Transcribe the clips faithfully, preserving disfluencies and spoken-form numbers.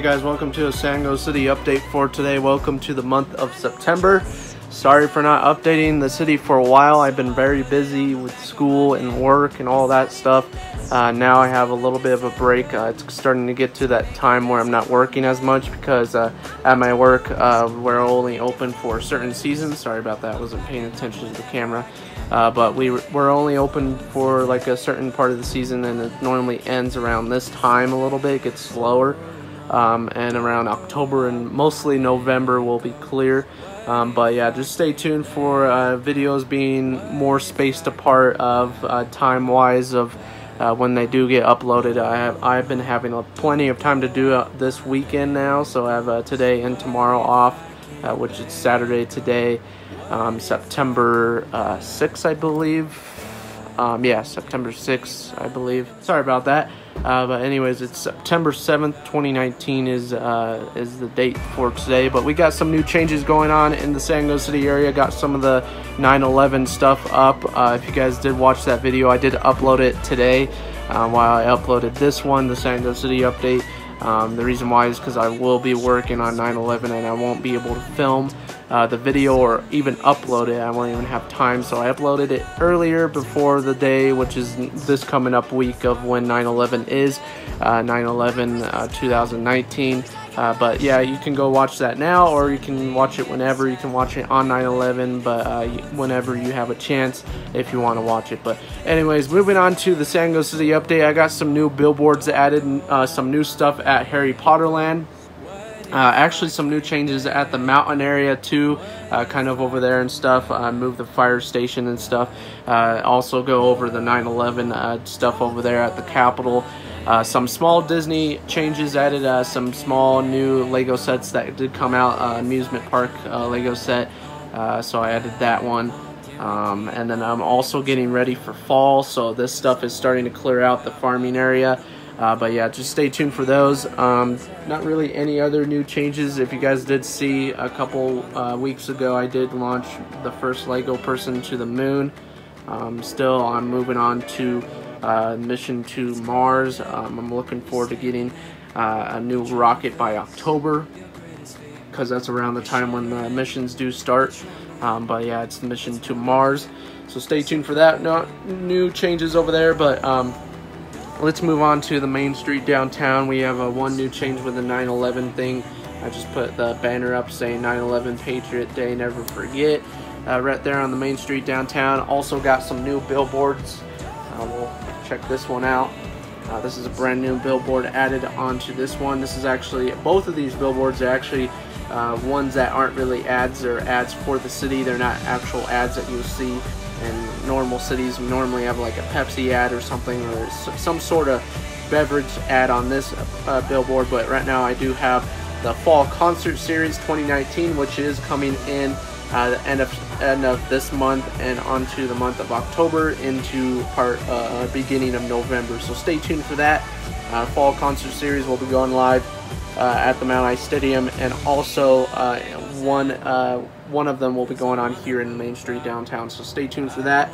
guys, welcome to a Sango City update for today. Welcome to the month of September. Sorry for not updating the city for a while. I've been very busy with school and work and all that stuff. Uh, now I have a little bit of a break. Uh, it's starting to get to that time where I'm not working as much because uh, at my work uh, we're only open for certain seasons. Sorry about that, I wasn't paying attention to the camera. Uh, but we, we're only open for like a certain part of the season, and it normally ends around this time a little bit. It gets slower. Um, and around October and mostly November will be clear. Um, but yeah, just stay tuned for uh, videos being more spaced apart of uh, time wise of uh, when they do get uploaded. I have I've been having a, plenty of time to do uh, this weekend now, so I have uh, today and tomorrow off, uh, which is Saturday today, um, September uh, sixth, I believe. Um, yeah, September sixth, I believe. Sorry about that. Uh, but anyways, it's September seventh, twenty nineteen is uh, is the date for today. But we got some new changes going on in the Sango City area. Got some of the nine eleven stuff up. Uh, if you guys did watch that video, I did upload it today. Uh, while I uploaded this one, the Sango City update. Um, the reason why is because I will be working on nine eleven and I won't be able to film uh, the video or even upload it. I won't even have time, so I uploaded it earlier before the day, which is this coming up week of when nine eleven is, uh, nine eleven uh, two thousand nineteen. Uh, but yeah, you can go watch that now, or you can watch it whenever. You can watch it on nine eleven, but uh, whenever you have a chance, if you want to watch it. But anyways, moving on to the Sango City update. I got some new billboards added, uh, some new stuff at Harry Potter Land. Uh, actually, some new changes at the mountain area too, uh, kind of over there and stuff. Uh, move the fire station and stuff. Uh, also go over the nine eleven uh, stuff over there at the Capitol. Uh, some small Disney changes added, uh, some small new Lego sets that did come out, uh, amusement park uh, Lego set, uh, so I added that one. Um, and then I'm also getting ready for fall, so this stuff is starting to clear out the farming area. Uh, but yeah, just stay tuned for those. Um, not really any other new changes. If you guys did see a couple uh, weeks ago, I did launch the first Lego person to the moon. Um, still, I'm moving on to Uh, mission to Mars. Um, I'm looking forward to getting uh, a new rocket by October, because that's around the time when the missions do start. Um, but yeah, it's the mission to Mars, so stay tuned for that. No new changes over there, but um, let's move on to the main street downtown. We have a one new change with the nine eleven thing. I just put the banner up saying nine eleven Patriot Day, never forget, uh, right there on the main street downtown. Also got some new billboards. Uh, we'll check this one out. Uh, this is a brand new billboard added onto this one. This is actually, both of these billboards are actually uh, ones that aren't really ads. They're ads for the city. They're not actual ads that you'll see in normal cities. We normally have like a Pepsi ad or something, or some sort of beverage ad on this uh, billboard. But right now I do have the Fall Concert Series twenty nineteen, which is coming in Uh, the end of end of this month and onto the month of October into part uh, beginning of November. So stay tuned for that. Uh, Fall Concert Series will be going live uh, at the Mount Ice Stadium, and also uh, one uh, one of them will be going on here in Main Street downtown. So stay tuned for that.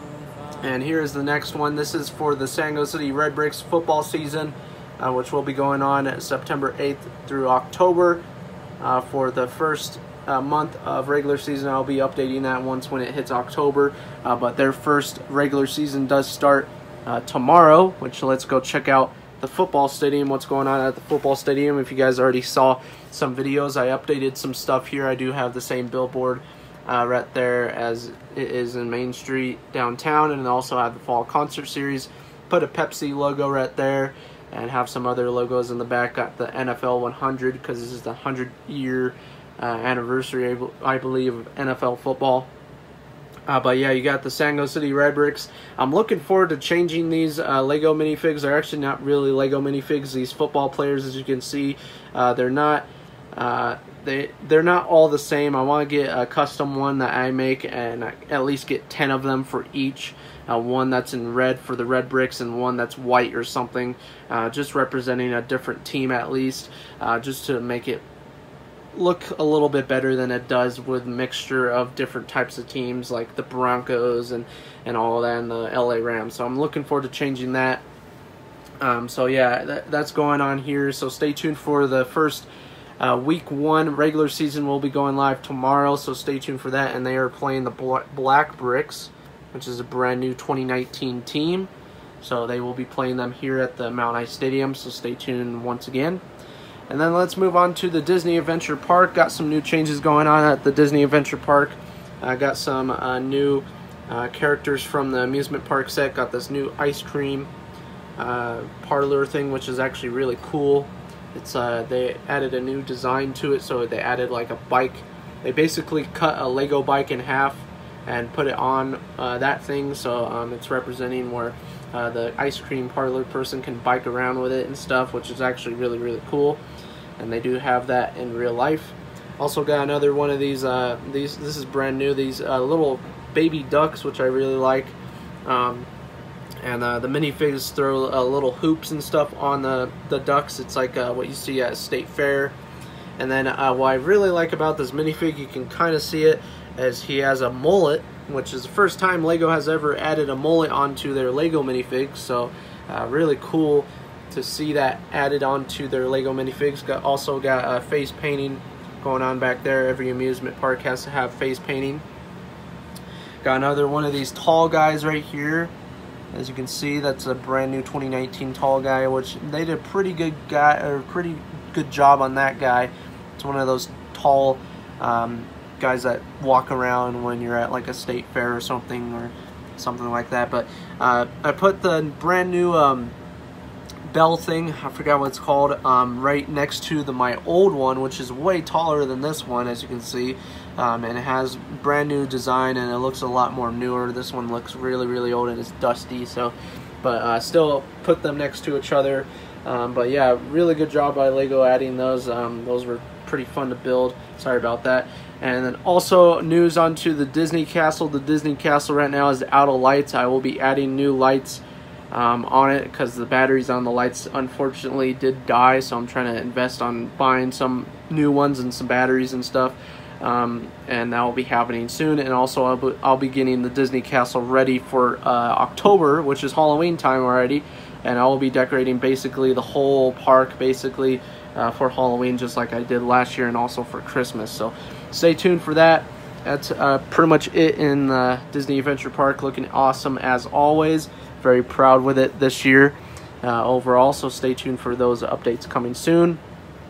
And here is the next one. This is for the Sango City Red Bricks football season, uh, which will be going on September eighth through October. Uh, for the first Uh, month of regular season, I'll be updating that once when it hits October, uh, but their first regular season does start uh, tomorrow, which let's go check out the football stadium, what's going on at the football stadium. If you guys already saw some videos, I updated some stuff here. I do have the same billboard uh, right there as it is in Main Street downtown, and also have the Fall Concert Series. Put a Pepsi logo right there and have some other logos in the back. Got the N F L one hundred, because this is the one hundred year Uh, anniversary, I believe, of N F L football. Uh, but yeah, you got the Sango City Red Bricks. I'm looking forward to changing these uh, Lego minifigs. They're actually not really Lego minifigs. These football players, as you can see, uh, they're not uh, they they're not all the same. I want to get a custom one that I make, and I at least get ten of them for each. Uh, one that's in red for the Red Bricks, and one that's white or something, uh, just representing a different team at least, uh, just to make it look a little bit better than it does with mixture of different types of teams like the Broncos and and all that, and the L A Rams. So I'm looking forward to changing that. Um, so yeah, that, that's going on here. So stay tuned for the first uh, week one regular season. Will be going live tomorrow. So stay tuned for that. And they are playing the Black Bricks, which is a brand new twenty nineteen team. So they will be playing them here at the Mount Ice Stadium. So stay tuned once again. And then let's move on to the Disney Adventure Park. Got some new changes going on at the Disney Adventure Park. I uh, got some uh, new uh, characters from the amusement park set. Got this new ice cream Uh, parlor thing, which is actually really cool. It's uh, they added a new design to it, so they added like a bike. They basically cut a Lego bike in half and put it on uh, that thing, so um, it's representing where uh, the ice cream parlor person can bike around with it and stuff, which is actually really really cool. And they do have that in real life. Also got another one of these. Uh, these this is brand new. These uh, little baby ducks, which I really like. Um, And uh, the minifigs throw uh, little hoops and stuff on the, the ducks. It's like uh, what you see at State Fair. And then uh, what I really like about this minifig, you can kind of see it, as he has a mullet, which is the first time Lego has ever added a mullet onto their Lego minifigs. So uh, really cool to see that added onto their Lego minifigs. Got, also got uh, face painting going on back there. Every amusement park has to have face painting. Got another one of these tall guys right here. As you can see, that's a brand new twenty nineteen tall guy, which they did a pretty good guy or pretty good job on that guy. It's one of those tall um, guys that walk around when you're at like a state fair or something or something like that. But uh, I put the brand new um, bell thing, I forgot what it's called, um, right next to the my old one, which is way taller than this one, as you can see. Um, and it has brand new design, and it looks a lot more newer. This one looks really really old and it's dusty, so but uh, still put them next to each other. Um, but yeah, really good job by Lego adding those. Um, those were pretty fun to build. Sorry about that. And then also news onto the Disney Castle. The Disney Castle right now is out of lights. I will be adding new lights um, on it because the batteries on the lights unfortunately did die, so I'm trying to invest on buying some new ones and some batteries and stuff. Um, and that will be happening soon. And also I'll be, I'll be getting the Disney Castle ready for uh, October, which is Halloween time already, and I will be decorating basically the whole park basically uh, for Halloween, just like I did last year, and also for Christmas. So stay tuned for that. That's uh, pretty much it in the Disney Adventure Park. Looking awesome as always. Very proud with it this year uh, overall, so stay tuned for those updates coming soon.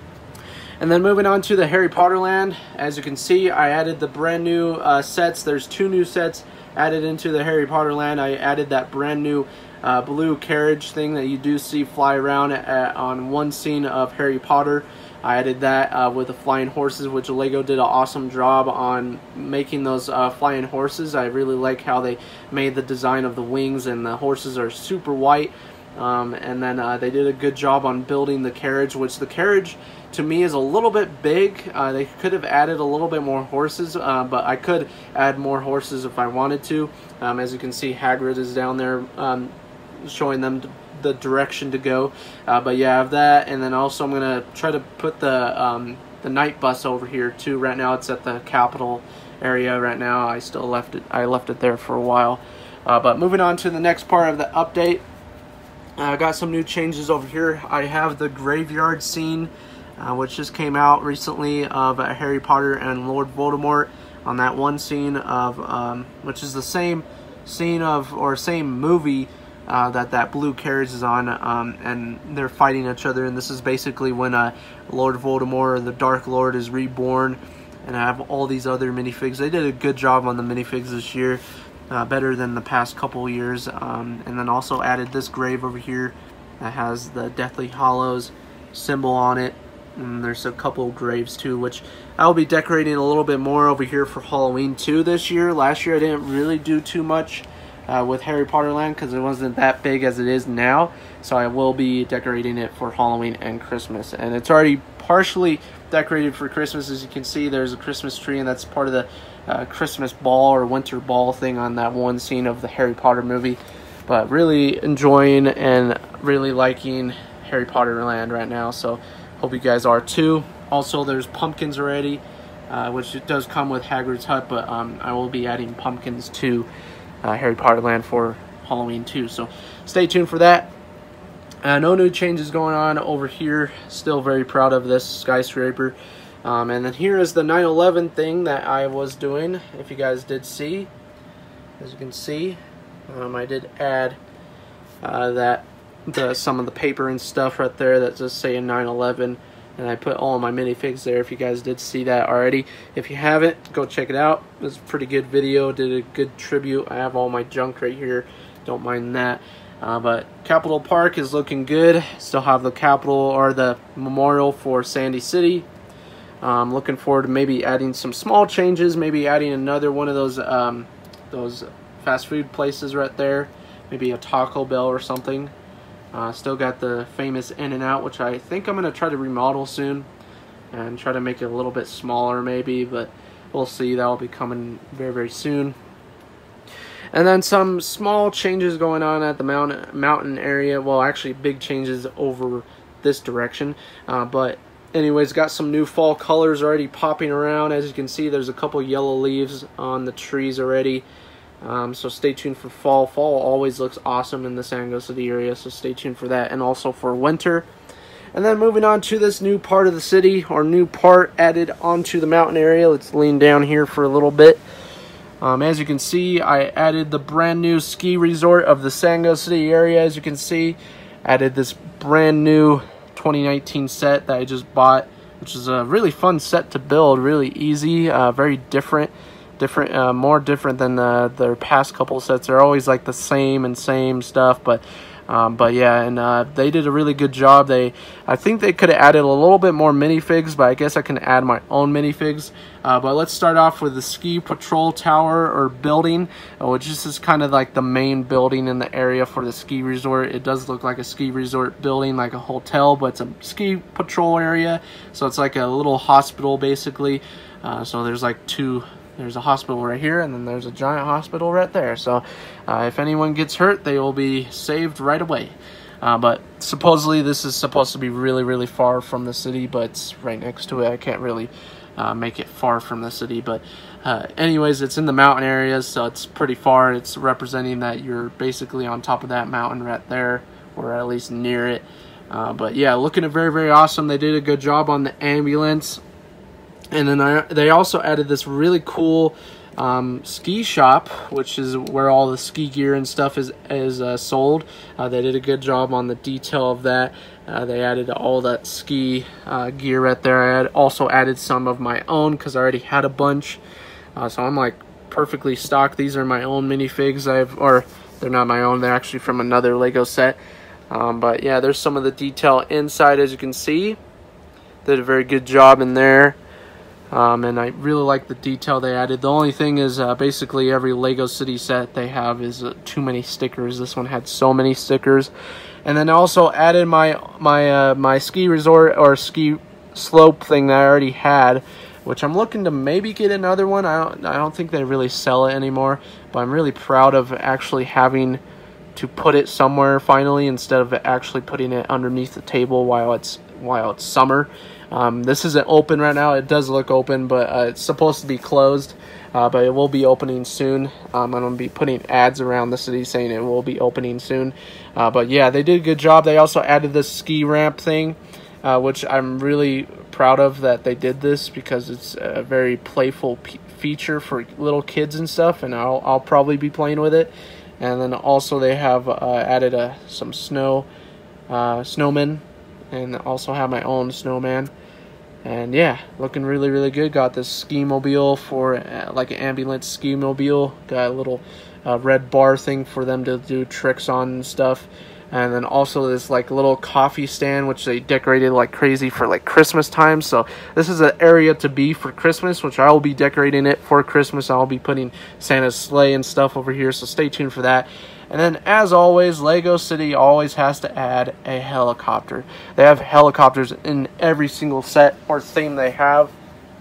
And then moving on to the Harry Potter land. As you can see, I added the brand new uh, sets. There's two new sets added into the Harry Potter land. I added that brand new uh, blue carriage thing that you do see fly around at, on one scene of Harry Potter. I added that uh, with the flying horses, which Lego did an awesome job on making those uh, flying horses. I really like how they made the design of the wings, and the horses are super white. Um, and then uh, they did a good job on building the carriage, which the carriage to me is a little bit big. Uh, they could have added a little bit more horses, uh, but I could add more horses if I wanted to. Um, as you can see, Hagrid is down there um, showing them the direction to go. Uh, but yeah, I have that, and then also I'm gonna try to put the um, the night bus over here too. Right now it's at the Capitol area. Right now I still left it. I left it there for a while. Uh, but moving on to the next part of the update. I uh, got some new changes over here. I have the graveyard scene, uh, which just came out recently, of uh, Harry Potter and Lord Voldemort. On that one scene of, um, which is the same scene of, or same movie uh, that that blue carriage is on, um, and they're fighting each other. And this is basically when uh, Lord Voldemort, or the Dark Lord, is reborn. And I have all these other minifigs. They did a good job on the minifigs this year. Uh, better than the past couple years. Um, and then also added this grave over here that has the Deathly Hallows symbol on it. And there's a couple graves too, which I'll be decorating a little bit more over here for Halloween too this year. Last year I didn't really do too much uh, with Harry Potter Land because it wasn't that big as it is now. So I will be decorating it for Halloween and Christmas. And it's already partially decorated for Christmas. As you can see, there's a Christmas tree, and that's part of the Uh, Christmas ball or winter ball thing on that one scene of the Harry Potter movie. But really enjoying and really liking Harry Potter Land right now, so hope you guys are too. Also, there's pumpkins already, uh, which it does come with Hagrid's hut, but um, I will be adding pumpkins to uh, Harry Potter Land for Halloween too, so stay tuned for that. Uh, no new changes going on over here. Still very proud of this skyscraper. Um, and then here is the nine eleven thing that I was doing. If you guys did see, as you can see, um, I did add uh, that the some of the paper and stuff right there that just say nine eleven, and I put all of my minifigs there. If you guys did see that already, if you haven't, go check it out. It was a pretty good video. Did a good tribute. I have all my junk right here. Don't mind that. Uh, but Capitol Park is looking good. Still have the Capitol or the memorial for Sandy City. I'm um, looking forward to maybe adding some small changes, maybe adding another one of those um, those fast food places right there, maybe a Taco Bell or something. Uh, still got the famous In-N-Out, which I think I'm going to try to remodel soon and try to make it a little bit smaller maybe, but we'll see. That will be coming very, very soon. And then some small changes going on at the mountain, mountain area. Well, actually big changes over this direction, uh, but anyways, got some new fall colors already popping around. As you can see, there's a couple yellow leaves on the trees already. Um, so stay tuned for fall. Fall always looks awesome in the Sango City area, so stay tuned for that, and also for winter. And then moving on to this new part of the city, or new part added onto the mountain area. Let's lean down here for a little bit. Um, as you can see, I added the brand new ski resort of the Sango City area. As you can see, added this brand new twenty nineteen set that I just bought, which is a really fun set to build, really easy, uh, very different, different, uh, more different than the, their past couple sets. They're always like the same and same stuff, but um, but yeah, and uh, they did a really good job. They, I think they could have added a little bit more minifigs, but I guess I can add my own minifigs. Uh, but let's start off with the ski patrol tower or building, uh, which is just kind of like the main building in the area for the ski resort. It does look like a ski resort building, like a hotel, but it's a ski patrol area. So it's like a little hospital basically. Uh, so there's like two, there's a hospital right here, and then there's a giant hospital right there. So uh, if anyone gets hurt, they will be saved right away. Uh, but supposedly this is supposed to be really, really far from the city, but it's right next to it. I can't really uh, make it far from the city. But uh, anyways, it's in the mountain areas, so it's pretty far. It's representing that you're basically on top of that mountain right there, or at least near it. Uh, but yeah, looking at very, very awesome. They did a good job on the ambulance. And then I, they also added this really cool um, ski shop, which is where all the ski gear and stuff is, is uh, sold. Uh, they did a good job on the detail of that. Uh, they added all that ski uh, gear right there. I had also added some of my own because I already had a bunch. Uh, so I'm like perfectly stocked. These are my own minifigs. I've, or they're not my own. They're actually from another Lego set. Um, but yeah, there's some of the detail inside, as you can see. Did a very good job in there. Um, and I really like the detail they added. The only thing is uh, basically every Lego City set they have is uh, too many stickers. This one had so many stickers. And then I also added my my uh, my ski resort or ski slope thing that I already had, which I'm looking to maybe get another one. I don't, I don't think they really sell it anymore, but I'm really proud of actually having to put it somewhere finally instead of actually putting it underneath the table while it's while it's summer. Um, this isn't open right now. It does look open, but uh, it's supposed to be closed, uh, but it will be opening soon. Um, I'm going to be putting ads around the city saying it will be opening soon. Uh, but yeah, they did a good job. They also added this ski ramp thing, uh, which I'm really proud of that they did this, because it's a very playful p feature for little kids and stuff, and I'll, I'll probably be playing with it. And then also they have uh, added uh, some snow uh, snowmen, and also have my own snowman. And yeah, looking really, really good. Got this ski mobile for uh, like an ambulance ski mobile. Got a little uh, red bar thing for them to do tricks on and stuff. And then also this like little coffee stand, which they decorated like crazy for like Christmas time. So this is an area to be for Christmas, which I will be decorating it for Christmas. I'll be putting Santa's sleigh and stuff over here, so stay tuned for that. And then, as always, Lego City always has to add a helicopter. They have helicopters in every single set or theme they have.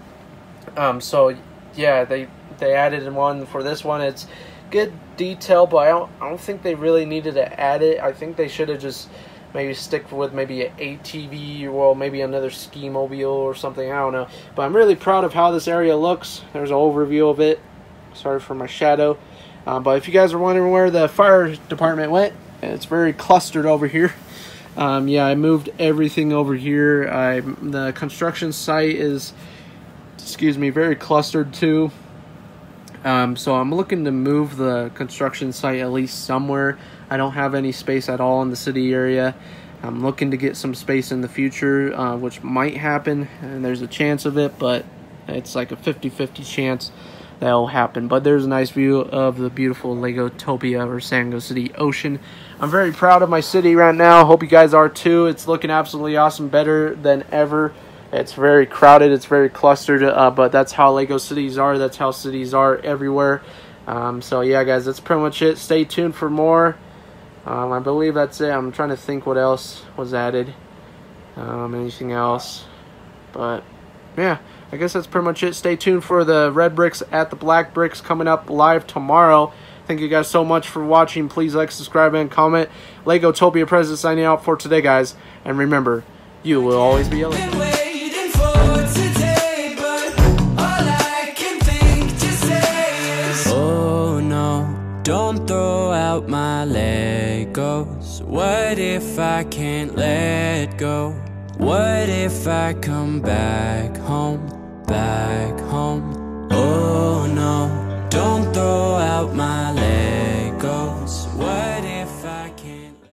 Um, so, yeah, they they added one for this one. It's good detail, but I don't, I don't think they really needed to add it. I think they should have just maybe stick with maybe an A T V or maybe another ski mobile or something. I don't know. But I'm really proud of how this area looks. There's an overview of it. Sorry for my shadow. Um, but if you guys are wondering where the fire department went, it's very clustered over here. Um, yeah, I moved everything over here. I the construction site is, excuse me, very clustered too. Um, so I'm looking to move the construction site at least somewhere. I don't have any space at all in the city area. I'm looking to get some space in the future, uh, which might happen, and there's a chance of it, but it's like a fifty fifty chance that'll happen. But there's a nice view of the beautiful Legotopia or Sango City Ocean. I'm very proud of my city right now. Hope you guys are too. It's looking absolutely awesome, better than ever. It's very crowded, it's very clustered, uh, but that's how Lego cities are. That's how cities are everywhere. Um, so yeah, guys, that's pretty much it. Stay tuned for more. Um, I believe that's it. I'm trying to think what else was added. Um, anything else? But yeah, I guess that's pretty much it. Stay tuned for the red bricks at the black bricks coming up live tomorrow. Thank you guys so much for watching. Please like, subscribe, and comment. Legotopia President signing out for today, guys. And remember, you will always be a Lego. Don't throw out my Legos. What if I can't let go? What if I come back home, back home? Oh no, don't throw out my